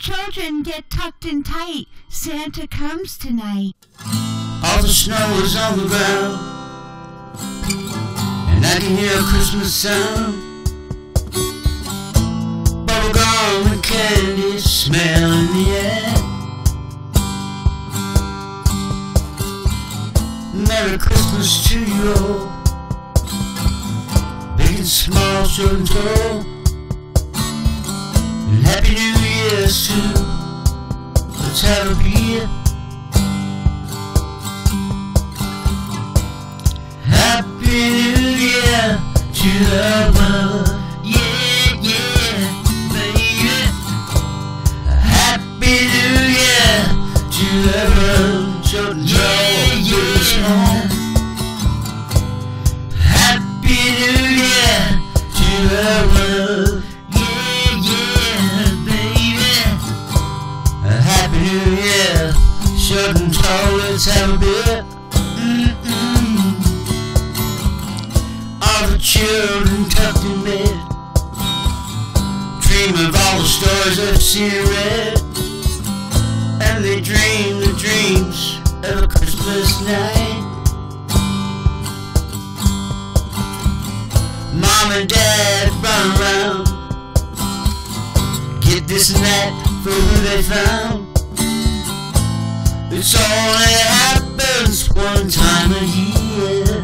children, get tucked in tight. Santa comes tonight. All the snow is on the ground, and I can hear a Christmas sound. Bubblegum and candy smell in the air. Merry Christmas to you all, big and small, short and tall. And Happy New Year to let's have a beer. Happy New Year to the world, yeah, yeah, baby. Happy New Year to the world, short and tall, big and small. Happy New Year to the world, yeah, yeah, baby. Happy New Year, short and tall, let's have a beer. All the children tucked in bed, dream of all the stories they've seen and read, and they dream the dreams of a Christmas night. Mom and Dad run around, get this and that for who they found. It's only happens one time a year.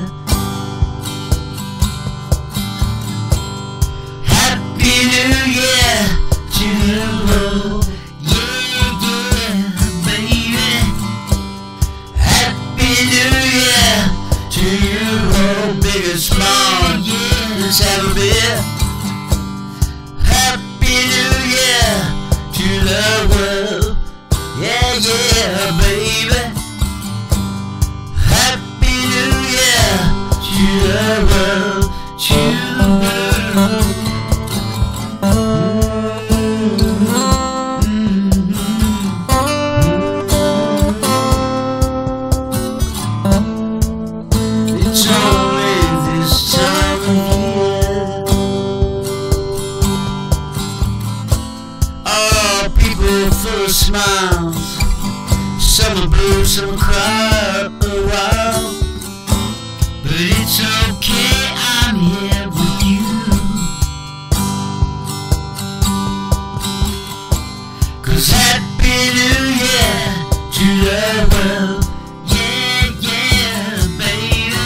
Happy New Year to the world, yeah, yeah, baby. Happy New Year to you all, big and small, yeah, let's have a beer. Happy New Year to the world, yeah, yeah, baby. Happy New Year to the world, to the world. It's only this time of year. Oh, people full of smiles, some are blue, some cry a while, but it's okay, I'm here with you. 'Cause Happy New Year to the world, yeah, yeah, baby.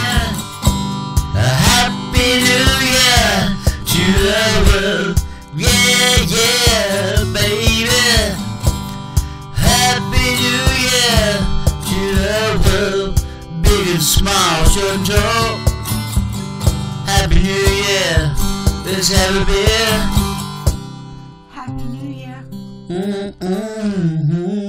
Happy New Year to the world, yeah, yeah, baby. Happy New Year to the world, big and small, short and tall. Happy New Year, let's have a beer. Happy New Year. Mm-hmm.